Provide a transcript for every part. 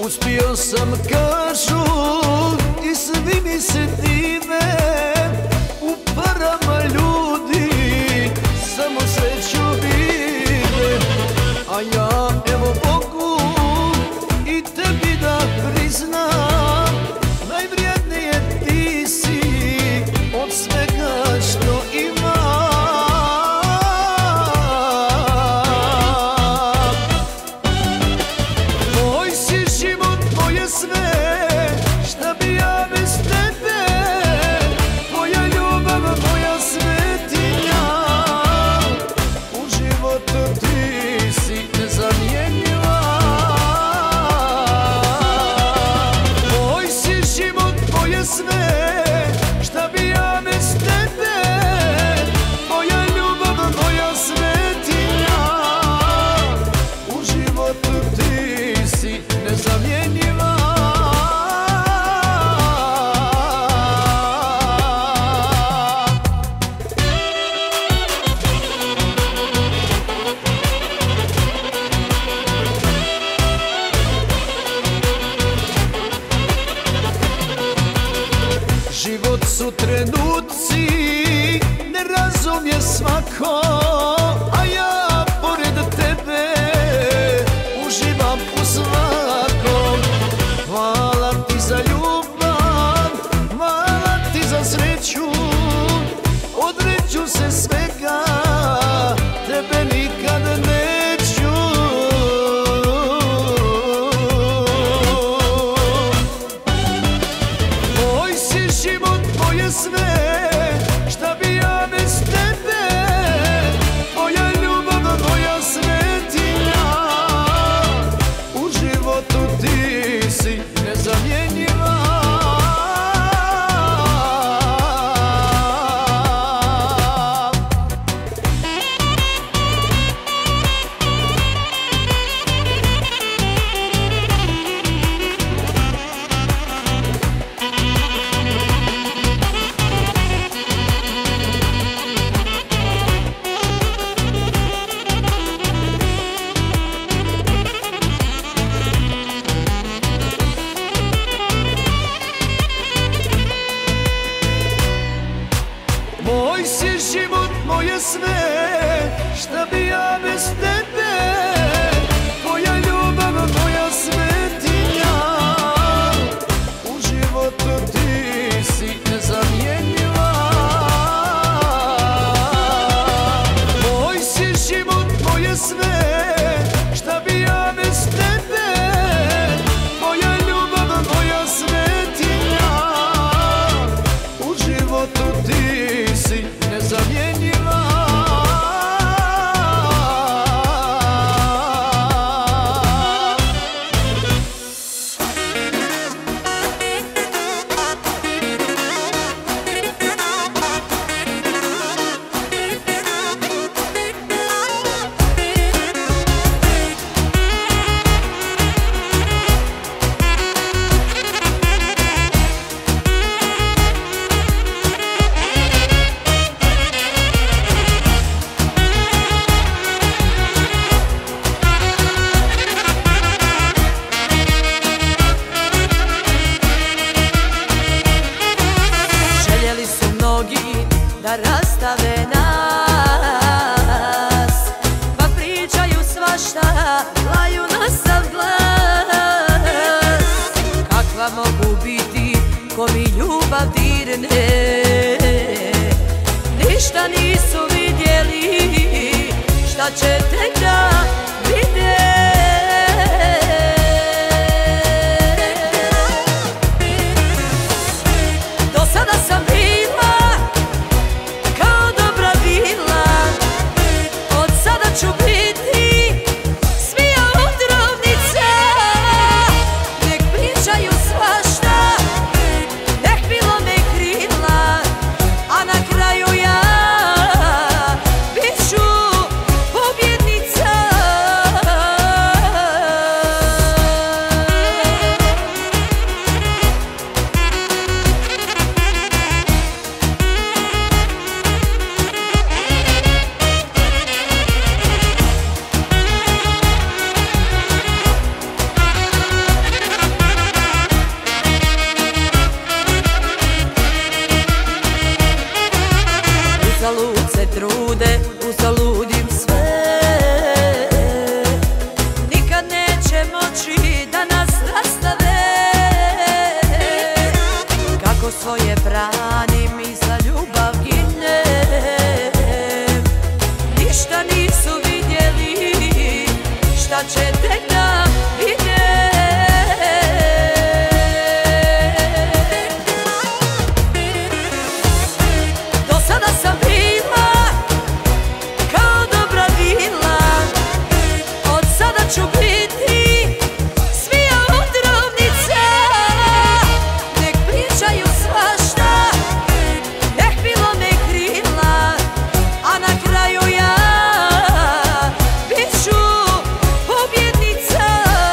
Uspio sam kažu i svi mi se dive, u parama ljudi samo sreću vide. A ja evo Bogu i tebi da priznam, najvrijednije ti si od svega što imam. Moj si život, moje sve, šta bi ja bez tebe, tvoja ljubav, moja svetinja. U životu ti si nezamjenjiva. Moj si život, moje sve, šta bi ja bez tebe, tvoja ljubav, moja svetinja. U životu ti si nezamjenjiva. Život su trenuci, ne razumije svako, a ja pored tebe uživam u svakom. Hvala ti za ljubav, hvala ti za sreću, odreću se svega, tebe nikad neću. Moj si život, moje sve, šta bi ja bez tebe, tvoja ljubav, moja svetinja. U životu ti si nezamjenjiva. Moj si život, moje sve, šta bi ja bez tebe, tvoja ljubav, moja svetinja. U životu ti si nezamjenjiva. Moj si život, moje sve, šta bi ja bez tebe, tvoja ljubav, moja svetinja. U životu ti si nezamjenjiva. Da rastave nas, pa pričaju svašta, laju na sav glas. Kakva mogu biti ko mi ljubav dirne, ništa nisu vidjeli, šta će tek da vide. Do sada sam bila kao dobra vila, od sada ću biti smija otrovnica. Nek pričaju svašta, nek mi lome krila, a na kraju ja bit ću pobjednica. šta će tek da vide. Do sada sam bila kao dobra vila, od sada ću biti svija odrovnica. Nek pričaju svašta, nek bilo me krila, a na kraju ja bit ću pobjednica.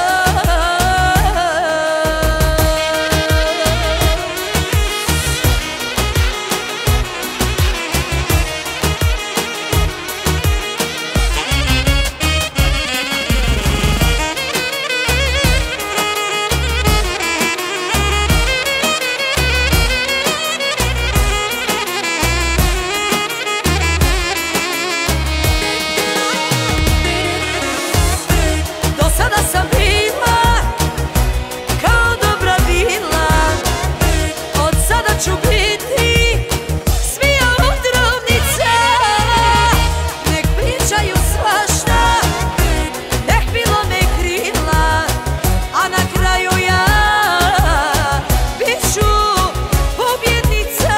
Do sada sam bila kao dobra vila, od sada ću biti svija odrovnica. Nek pričaju svašta, nek bilo me krila, a na kraju ja bit ću pobjednica.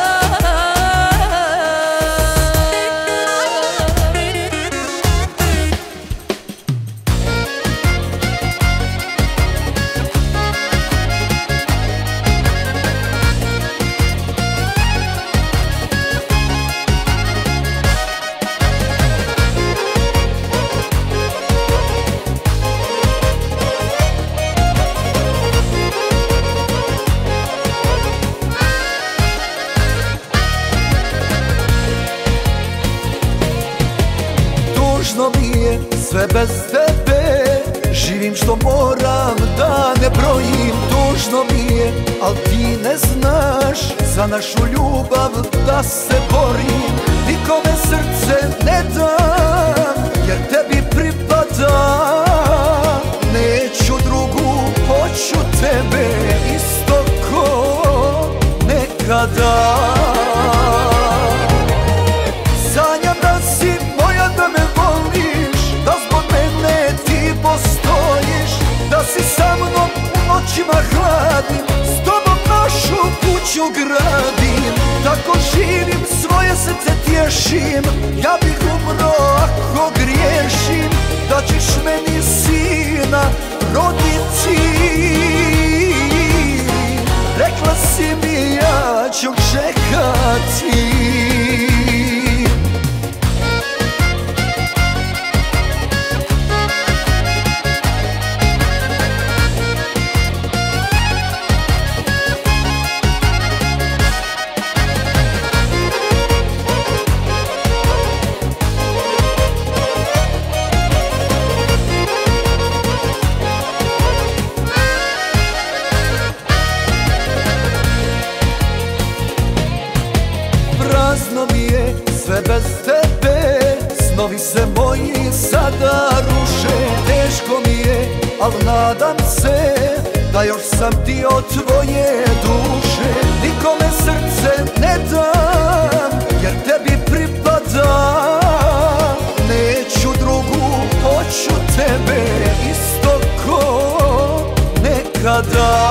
Tužno mi je sve bez tebe, živim što moram da ne brojim. Tužno mi je, al ti ne znaš za našu ljubav da se borim. Nikome srce ne dam, jer tebi pripada. Neću drugu, hoću tebe, isto ko nekada. Sanjam da si moja, da me voliš, da zbog mene ti postojiš, da si sa mnom u noćima hladnim, s tobom našu kuću gradim. Tako živim, svoje srce tješim, ja bih umro ako griješim, da ćeš meni sina roditi. Rekla si mi ja ću čekati. Prazno mi je sve bez tebe, snovi se moji sada ruše. Teško mi je, al nadam se da još sam dio tvoje duše. Nikome srce ne dam, jer tebi pripada. Neću drugu, hoću tebe, isto ko nekada.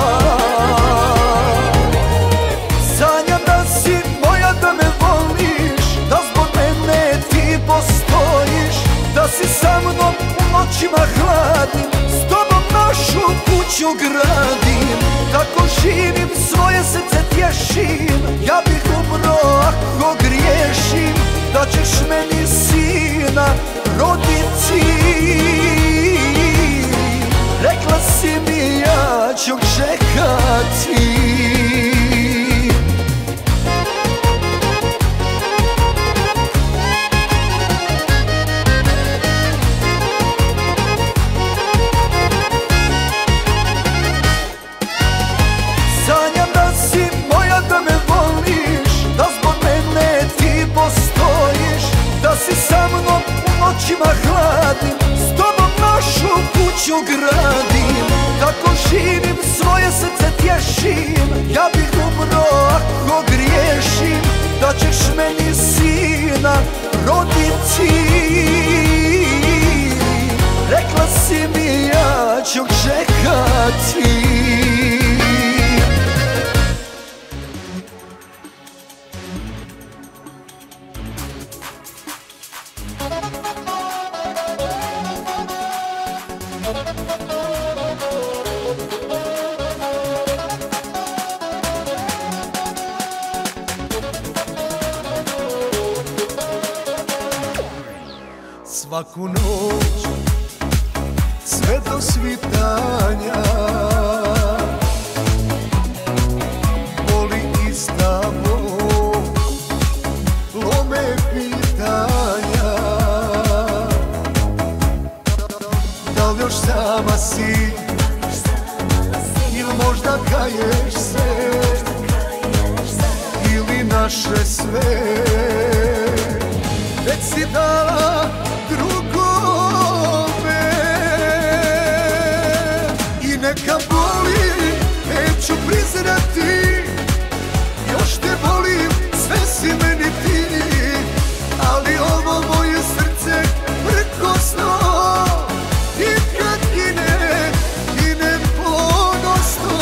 Sanjam da si moja, da me voliš, da zbog mene ti postojiš, da si sa mnom u noćima hladnim, s tobom našu kuću gradim. Tako živim, svoje srce tješim, ja bih umro ako griješim, da ćeš meni sina roditi. Rekla si mi ja ću čekati. Sanjam da si moja, da me voliš, da zbog mene ti postojiš, da si sa mnom u noćima hladnim, s tobom našu kuću gradim. Tako živim, svoje srce tješim, ja bih umro ako griješim, da ćeš meni sina roditi. Rekla ću čekati. Svaku noć, sve do svitanja, boli ista bol, lome pitanja. Da li još sama si, ili možda kaješ se, ili naše sve već si dala drugome. I neka boli, neću priznati, još te volim, sve si meni ti. Ali ovo moje srce prkosno, i kad gine, ginem ponosno.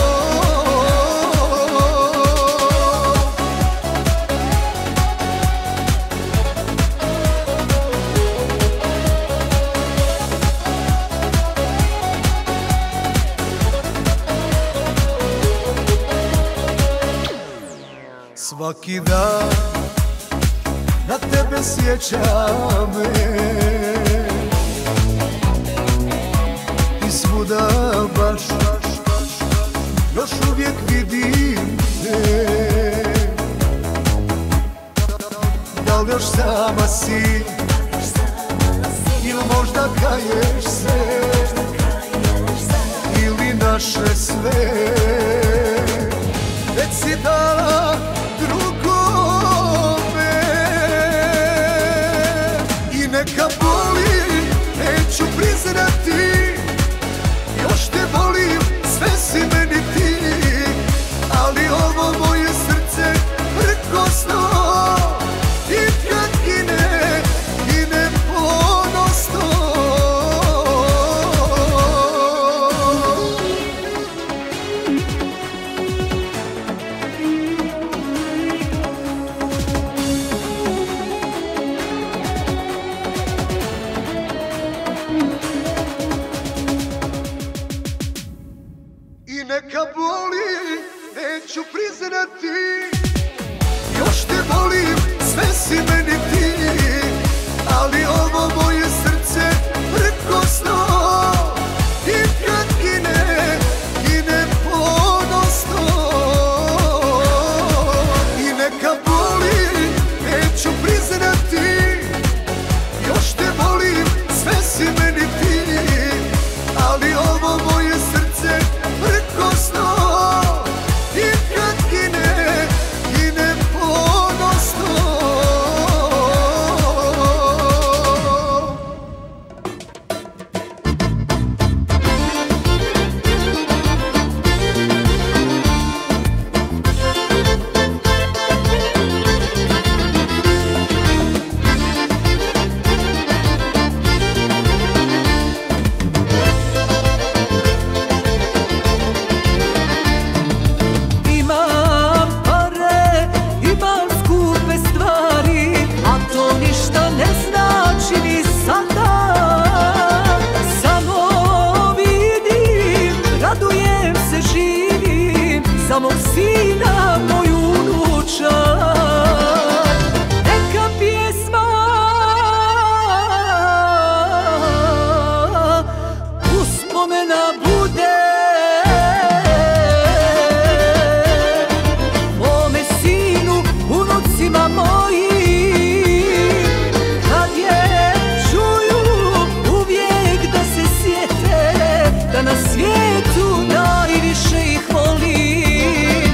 Svaki dan na tebe sjećam me, i svuda baš još uvijek vidim te. Da li još sama si, ili možda kaješ se, ili naše sve već si dala drugome. I neka boli, neću priznati, još te volim, sve si meni ti. Ali ovo moje srce prkosno, i kad gine, gine ponosno. I neka boli, neću priznati, još te volim, sve si meni ti. Ali ovo moje srce prkosno, i kad gine, gine ponosno. I neka boli, neću priznati, još te volim, sve si meni ti. Ali ovo moje srce prkosno, i kad gine, gine ponosno. Za mog sina, moju unučad, neka pjesma uspomena bude mome sinu, unucima mojim. Kad je čuju, uvijek da se sjete da na svijetu najviše ih volim.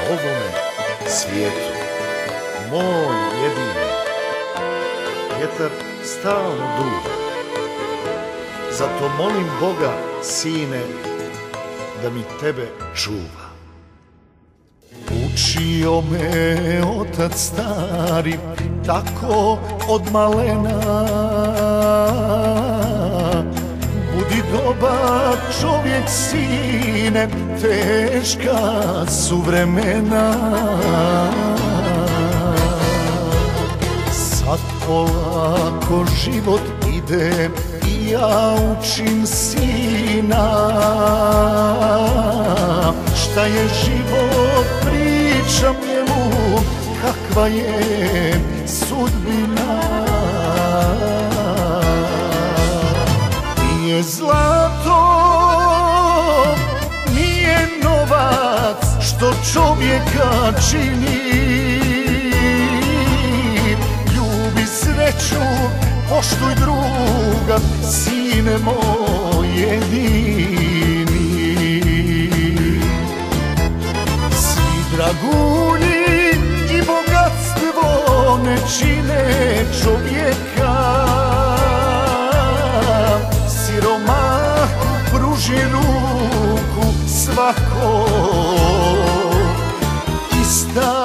ovome svijetu, moj jedini. Vjetar stalno duva, zato molim Boga, sine, da mi tebe čuva. Učio me otac stari, tako od malena, budi dobar čovjek, sine, teška su vremena. Sad polako život ide i ja učim sina, šta je život pričam njemu, kakva je sudbina. Nije zlato, nije novac što čovjeka čini, ljubi sreću, poštuj druga, sine moj jedini. Svi dragulji i bogatstvo ne čine čovjeka, siromah pruži ruku svako, ista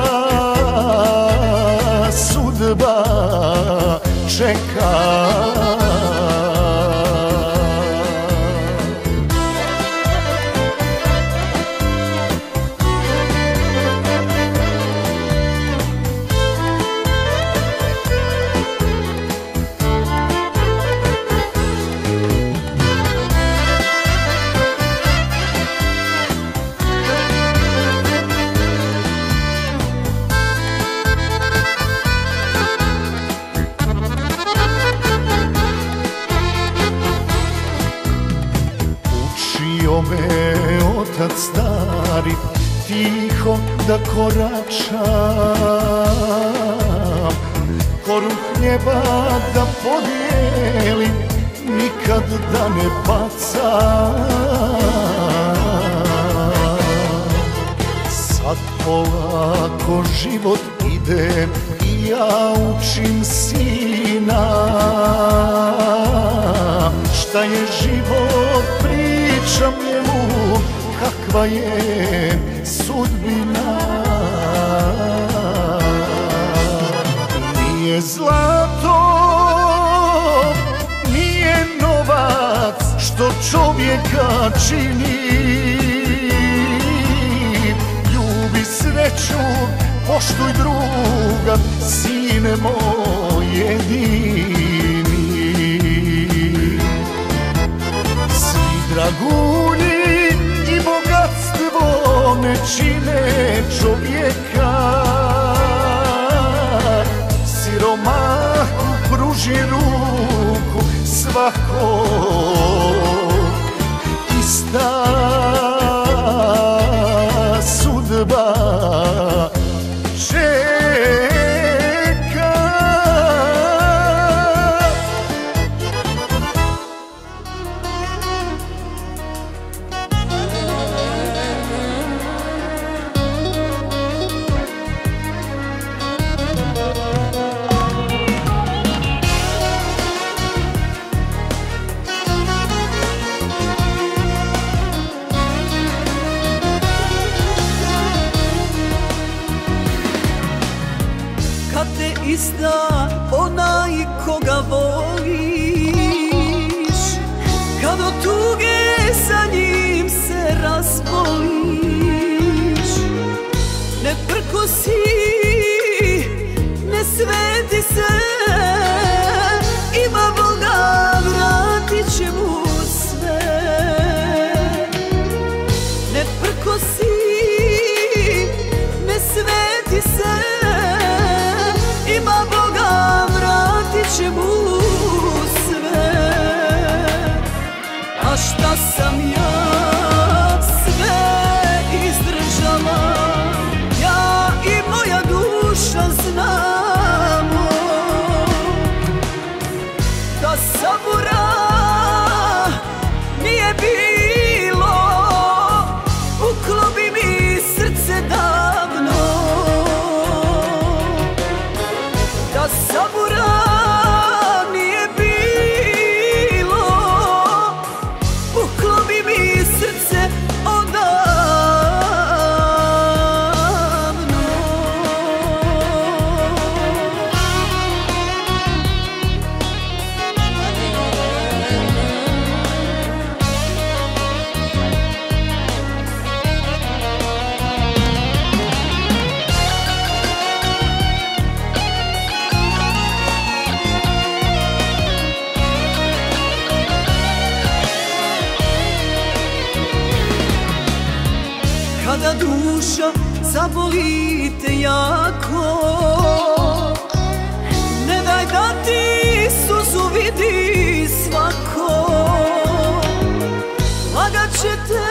sudba čeka. Učio me otac stari, tiho da koračam, koru hljeba da podijelim, nikad da ne bacam. Sad polako život ide i ja učim sina, šta je život pričam njemu, kakva je sudbina. Nije zlato, nije novac što čovjeka čini, ljubi sreću, poštuj druga, sine moj jedini. Svi dragulji i bogatstvo ne čine čovjeka, siromahu pruži ruku svako, ista sudba čeka. Kad te izda onaj koga voliš, kad od tuge sa njim se razboliš, ne prkosi, ne sveti se, ima Boga, vratit će mu sve. Ne prkosi, ne sveti se, ima Boga, duša zaboli te jako. Ne daj da ti suzu vidi svako. Lagat će te,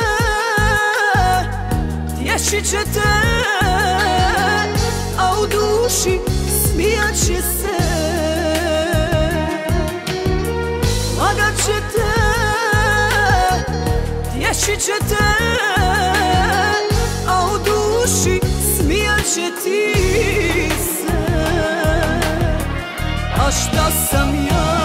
tješit će te, a u duši smijat će se. Lagat će te, tješit će te, a u duši smijat će ti se. A šta sam ja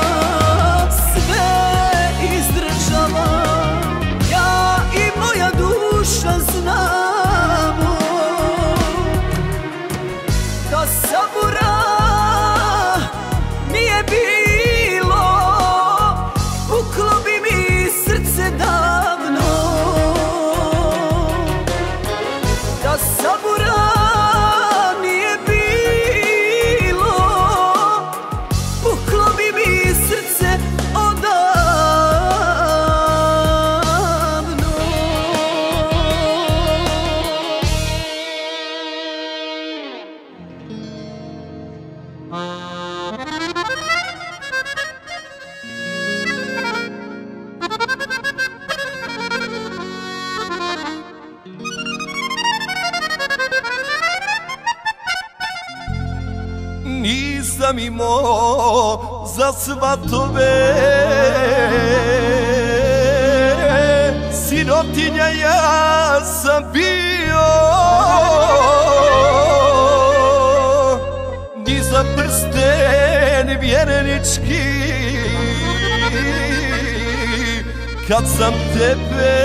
sve izdržala, ja i moja duša znamo. Da sabora nije bilo, puklo bi mi srce davno. Da sabora nije bilo, puklo bi mi srce odavno. Nisam imao za svatove, sirotinja ja sam bio. Ni za prsten vjerenički, kad sam tebe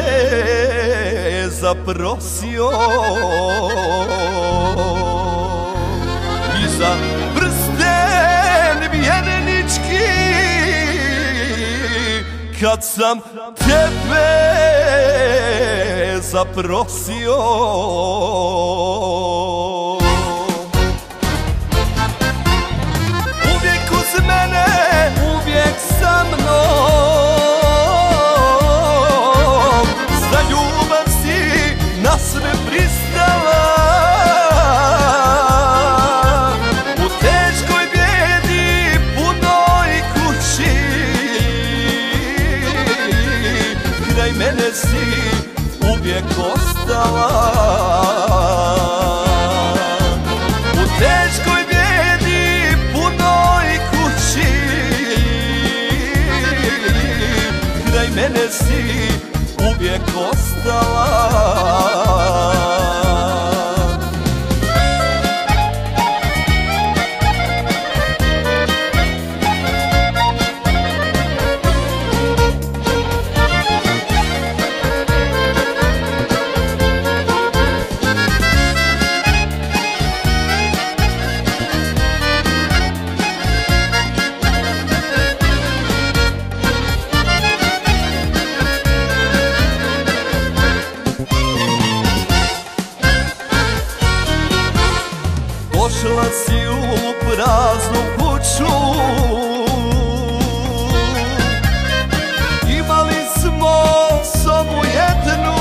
zaprosio. I za prsten vjerenički, kad sam tebe zaprosio. Uvijek uz mene, uvijek sa mnom, za ljubav si na sve pristala. Mene si uvijek ostala. U teškoj bijedi, punoj kući, kraj mene si uvijek ostala. Došla si u praznu kuću, imali smo sobu jednu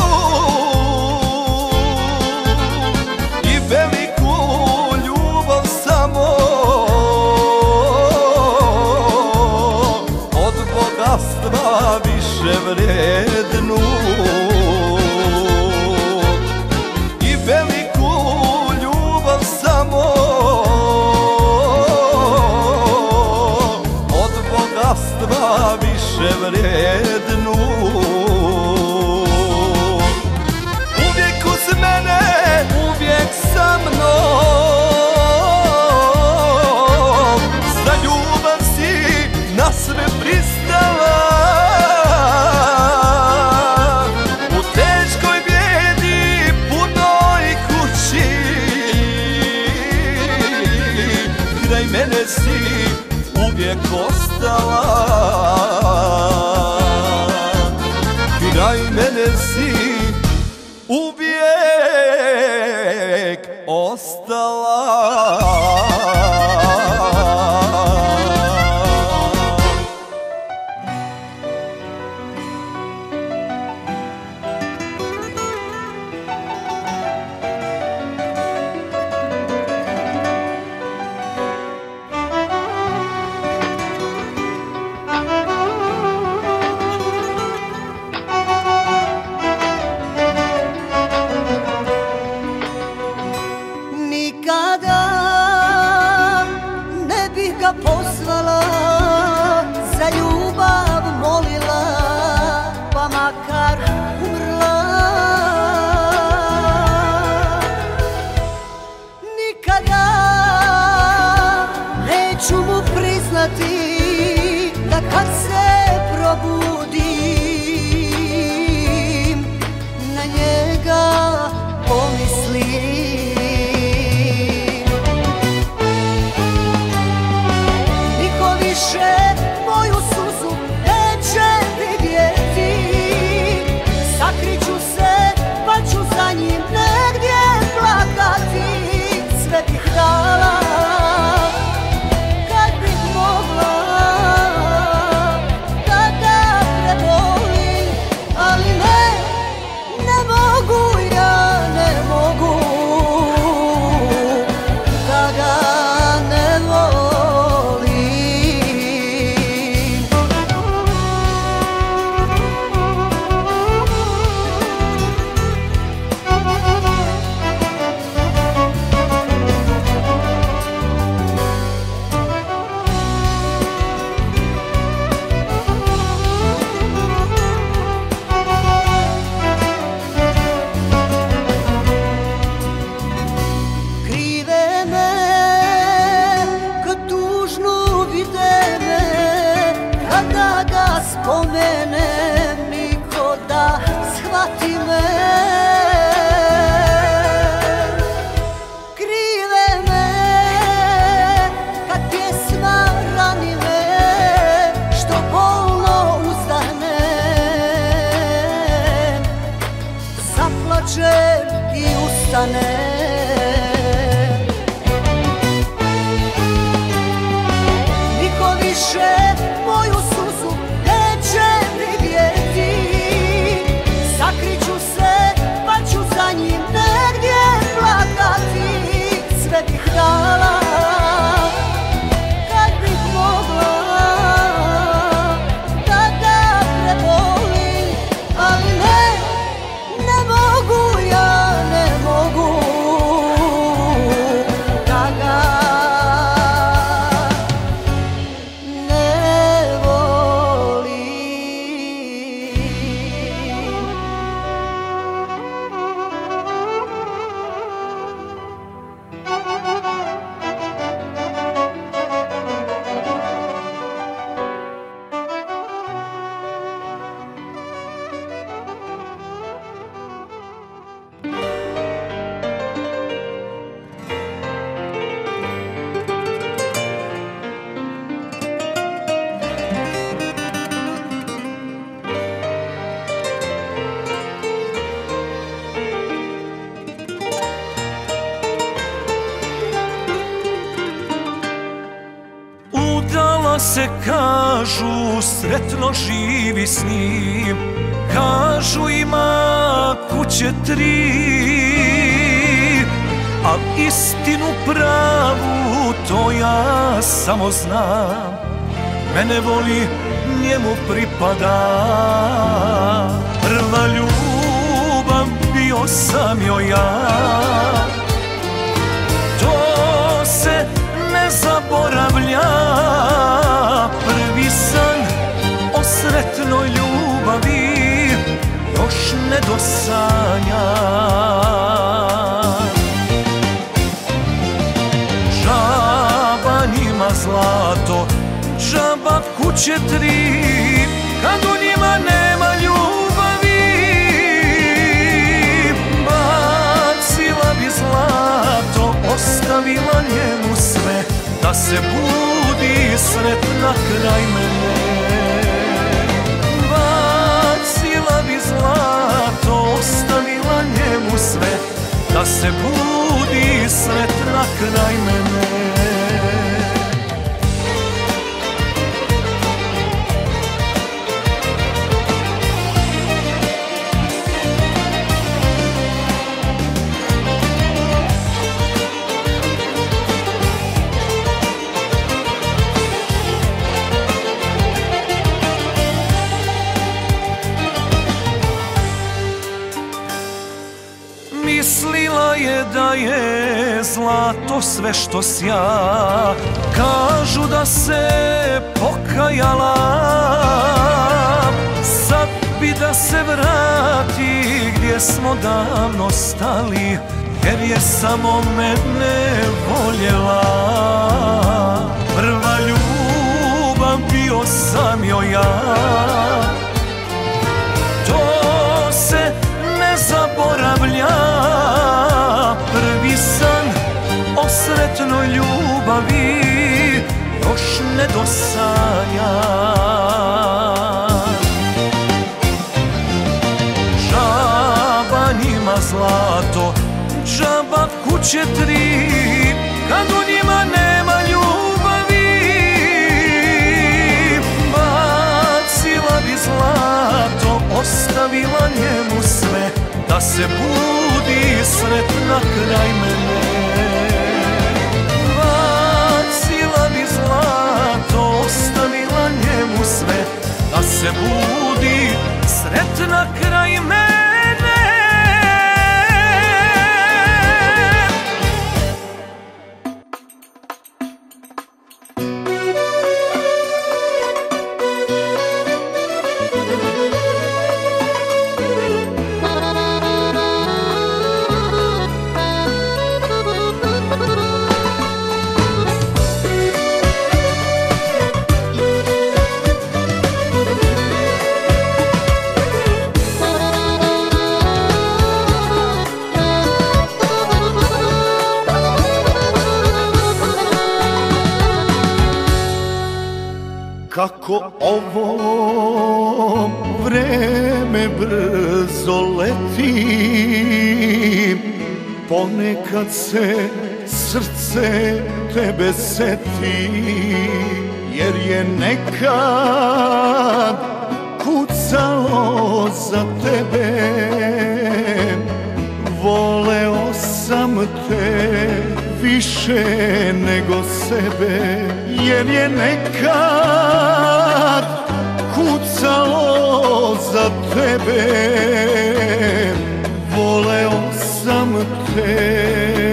i veliku ljubav samo. Od bogatstva više vrednu i veliku samo. Od bogatstva više vrednu. Uvijek uz mene, uvijek sa mnom, za ljubav si na sve pristala. U teškoj bijedi, punoj kući, kraj mene si uvijek ostala. Kraj mene si uvijek ostala. nestane. Niko više moju suzu neće vidjeti. Sakriću se pa ću za njim negdje plakati. Sve bih dala kad bih mogla da ga prebolim, ali ne mogu, ja ne mogu da ga ne volim. Udala se, kažu, sretno živi s njim. Kažu ima kuće 3, al istinu pravu to ja samo znam. Mene voli, njemu pripada. Prva ljubav bio sam joj ja. To se ne zaboravlja. Prvi san o sretnoj ljubavi još ne dosanja. Džaba njima zlato, džaba kuće 3, kad u njima nema ljubavi. Bacila bi zlato, ostavila njemu sve, da se budi sretna kraj mene. Bacila bi zlato, ostavila njemu sve, da se budi sretna kraj mene. Mislila je da je zlato sve što sja. Kažu da se pokajala. Sad bi da se vrati gdje smo davno stali, jer je samo mene voljela. Prva ljubav bio sam joj ja. To se ne zaboravlja. Prvi san o sretnoj ljubavi još ne dosanja. Džaba njima zlato, džaba kuće 3, kad u njima nema ljubavi. Bacila bi zlato, ostavila njemu sve, da se budi sretna kraj mene. Bacila bi zlato, ostavila njemu sve, da se budi sretna kraj mene. Kako ovo vreme brzo leti, Ponekad se srce tebe seti, jer je nekad kucalo za tebe. Voleo sam te više nego sebe, jer je nekad kucalo za tebe. Voleo sam te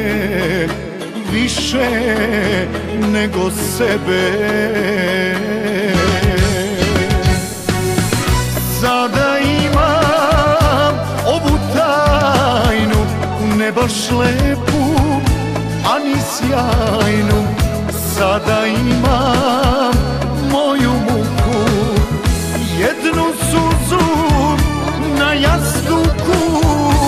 više nego sebe. Sada imam ovu tajnu, ne baš lepu, a ni sjajnu. Sada imam moju muku, jednu suzu na jastuku.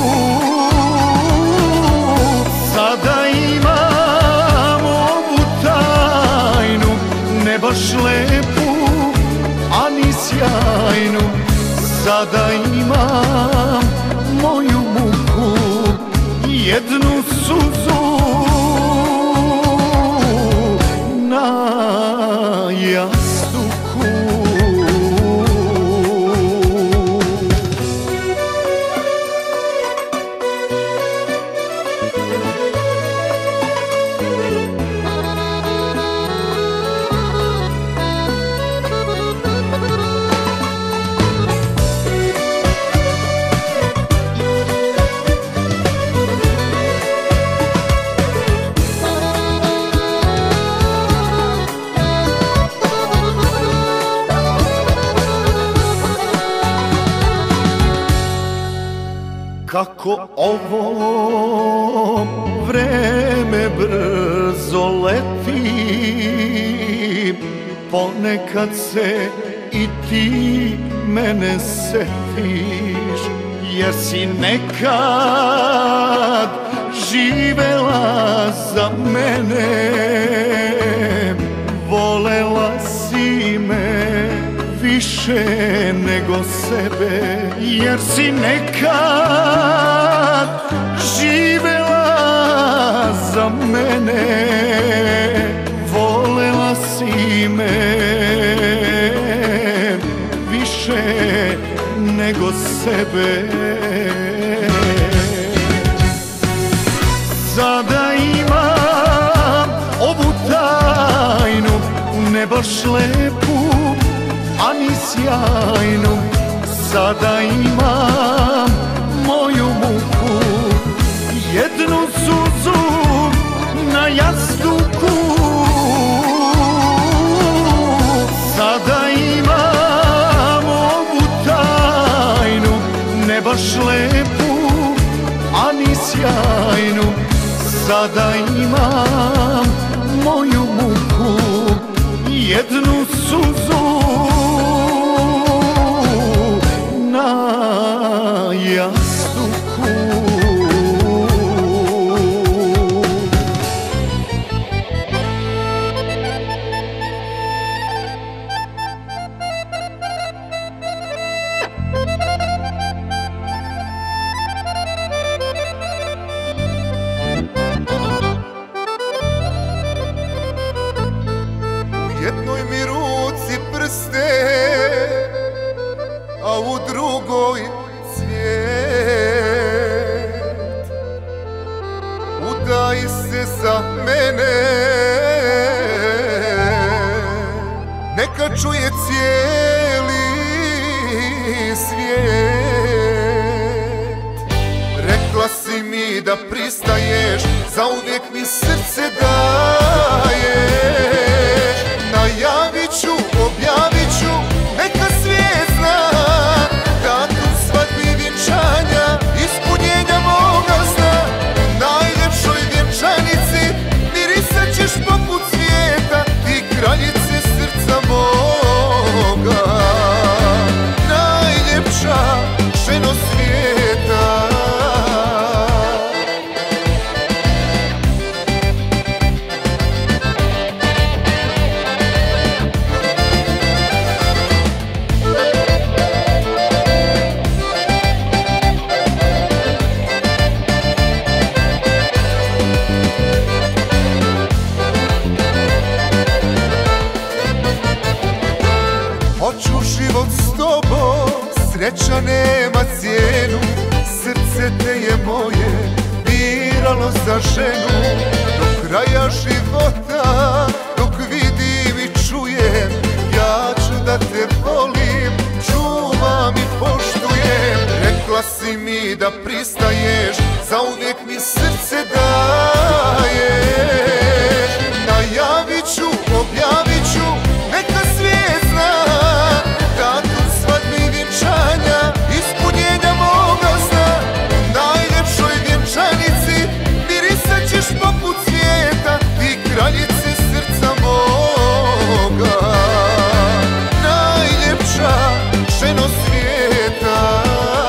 Sada imam ovu tajnu, ne baš lepu, a ni sjajnu. Sada imam moju muku, jednu suzu na jastuku. Kako ovo vreme brzo leti, ponekad se i ti mene setiš, jer si nekad živela za mene. Volela si me više nego sebe, jer si nekad živela za mene. Volela si me više nego sebe. Sada imam ovu tajnu, ne baš lepu, a ni sjajnu. Sada imam moju muku, jednu suzu na jastuku. Sada imam ovu tajnu, ne baš lepu, a ni sjajnu. Sada imam moju muku, jednu suzu na jastuku. U jednoj mi ruci prste, a u drugoj cvijet. Udaj se za mene, neka čuje cijeli svijet. Rekla si mi da pristaješ, zauvijek mi srce daješ. Najavit ću, objavit ću, neka svijet zna, datum svadbi i vjenčanja, ispunjenja moga sna. U najljepšoj vjenčanici mirisat ćeš poput svijeta, ti kraljice srca moga, najljepša ženo svijeta. samo za ženu. Do kraja života, dok vidim i čujem, ja ću da te volim, čuvam i poštujem. Rekla si mi da pristaješ, zauvijek mi srce daješ. Najavit ću, objavit ću, neka svijet zna, datum svadbe i vjenčanja, ispunjenja moga sna. U najljepšoj vjenčanici mirisat ćeš poput cvijeta, ti kraljice srca moga, najljepša ženo svijeta.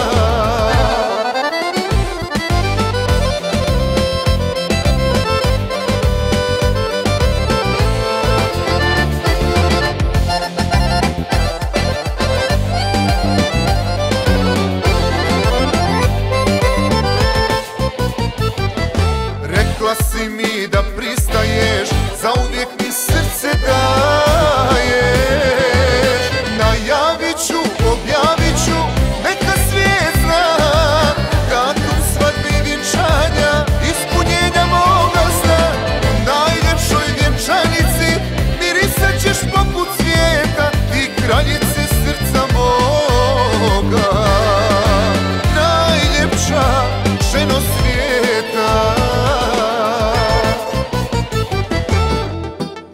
Rekla si mi da pristaješ, zauvijek mi srce daješ. Najavit ću, objavit ću, neka svijet zna, datum svadbe i vjenčanja, ispunjenja moga sna. U najljepšoj vjenčanici mirisat ćeš poput cvijeta, ti kraljice srca moga, najljepša ženo svijeta.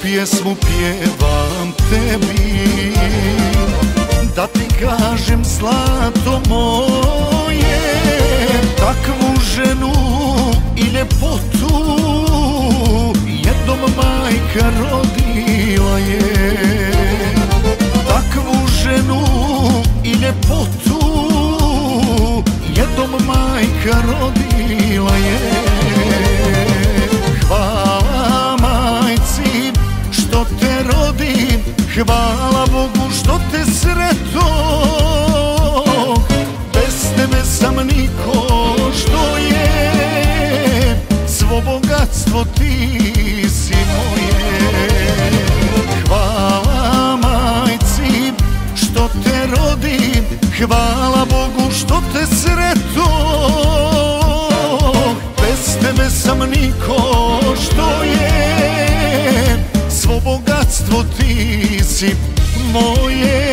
pjesmu pjevam tebi, da ti kažem zlato moje, takvu ženu i ljepotu jednom majka rodila je. Takvu ženu i ljepotu jednom majka rodila je. Hvala majci što te rodim, hvala Bogu što te sreto. Bez tebe sam niko, što je svo bogatstvo ti si moje. Hvala majci što te rodim, hvala Bogu što te sreto. Bez tebe sam niko, što je svo bogatstvo ti si moje.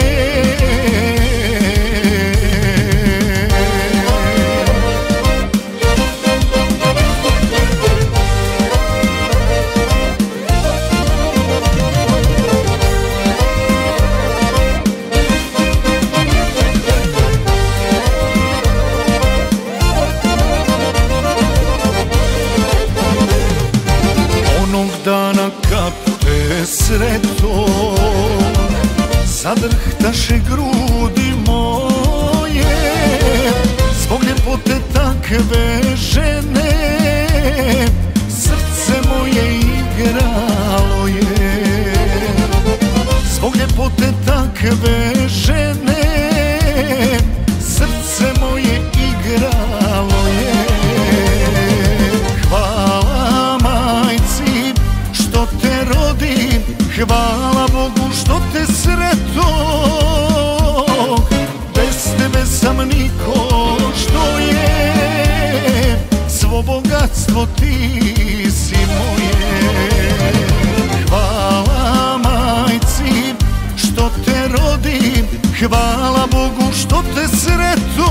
Dana kad te sreto, zadrhtaše grudi moje, zbog ljepote takve žene, srce moje igralo je. Zbog ljepote takve žene, srce moje igralo je. Hvala majci što te rodim, hvala Bogu što te sreto. Bez tebe sam niko, što je svo bogatstvo ti si moje. Hvala majci što te rodim, hvala Bogu što te sreto.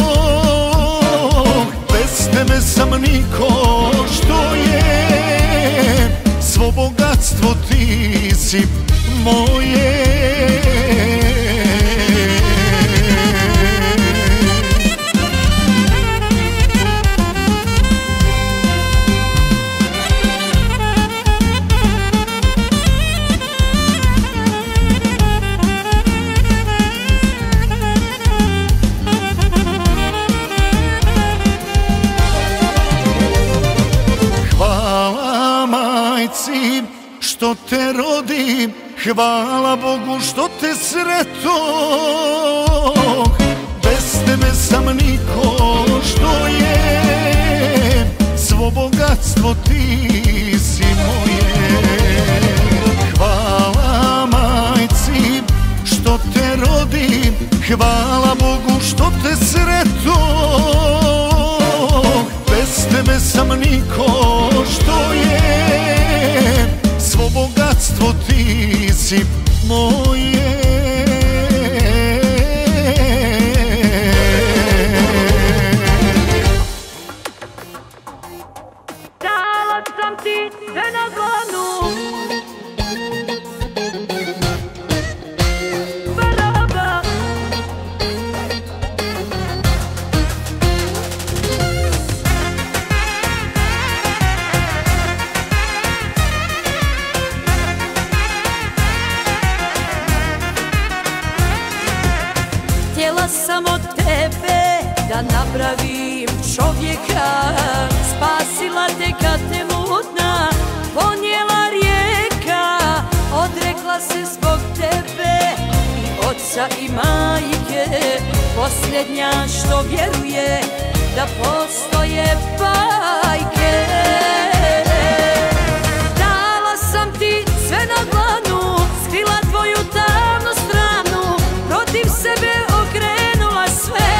Bez tebe sam niko, što je svo bogatstvo ti si moje. Hvala majci što te rodim, hvala Bogu što te sreto. Bez tebe sam niko, što je svo bogatstvo ti si moje. Hvala majci što te rodim, hvala Bogu što te sreto. Bez tebe sam niko, što je svo bogatstvo ti si moje. Dala sam ti sve na dlanu, baraba. Htjela sam od tebe da napravim čovjeka, spasila te kad te mutna ponijela rijeka. Odrekla se zbog tebe i oca i majke, posljednja što vjeruje da postoje bajke. Dala sam ti sve na dlanu, skrila tvoju tamnu stranu, protiv sebe okrenula sve.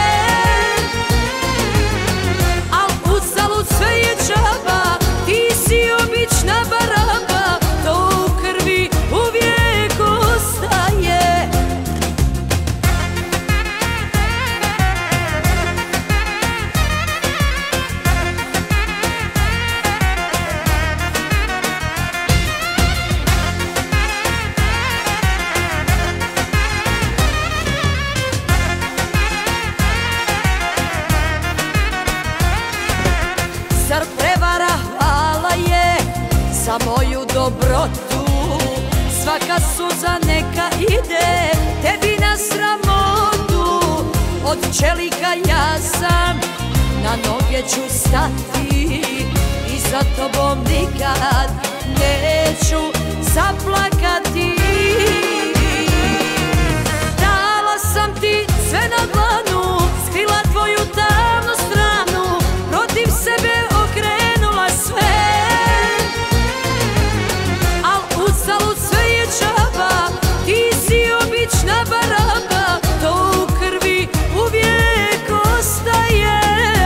Al uzalud sve je džaba, ti si obična baraba, to u krvi uvijek ostaje. svaka suza neka ide tebi na sramotu. Od čelika ja sam, na noge ću stati i za tobom nikad neću zaplakati. Dala sam ti sve na dlanu, skrila tvoju tamnu stranu, protiv sebe okrenula sve. Al uzalud sve je džaba, ti si obična baraba, to u krvi uvijek ostaje.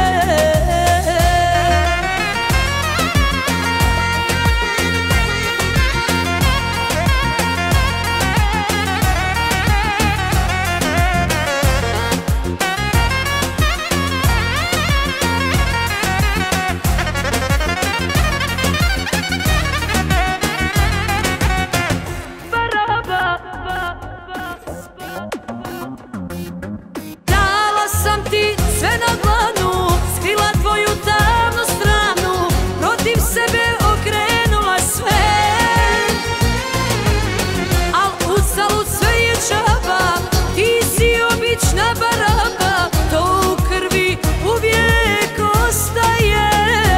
Sam ti sve na dlanu, skrila tvoju tamnu stranu, protiv sebe okrenula sve. Al uzalud sve je džaba, ti si obična baraba, to u krvi uvijek ostaje.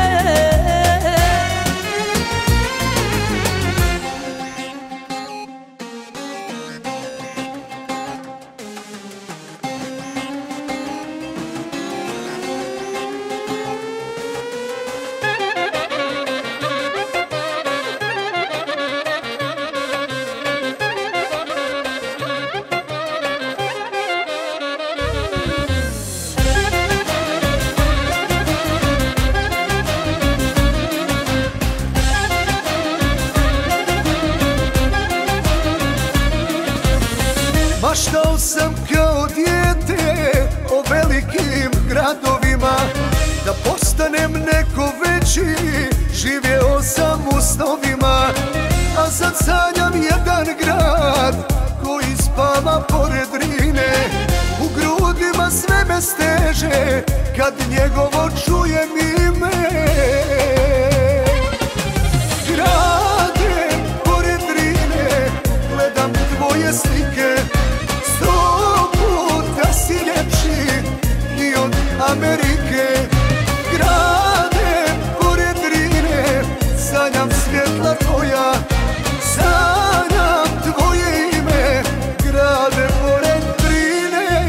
Maštao sam kao dijete o velikim gradovima, da postanem neko veći, živjeo sam u snovima. A sad sanjam jedan grad koji spava pored Drine, u grudima sve me steže kad njegovo čujem ime. Grade pored Drine, gledam tvoje slike, 100 puta si ljepši i od Amerike. Grade pored Drine, sanjam svjetla tvoja, sanjam tvoje ime. Grade pored Drine.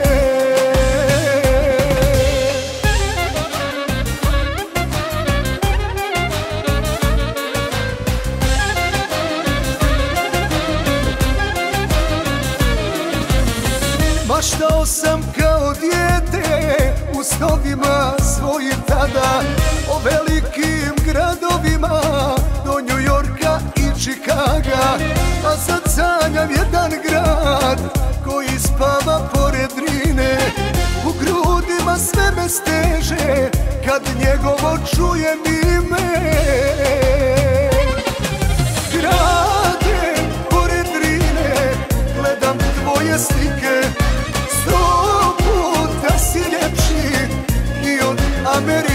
Maštao sam kao dijete u snovima svojim tada o velikim gradovima, do New Yorka i Čikaga. A sad sanjam jedan grad koji spava pored Drine, u grudima sve me steže kad njegovo čujem ime. Grade pored Drine, gledam tvoje slike, 100 puta si ljepši i od Amerike.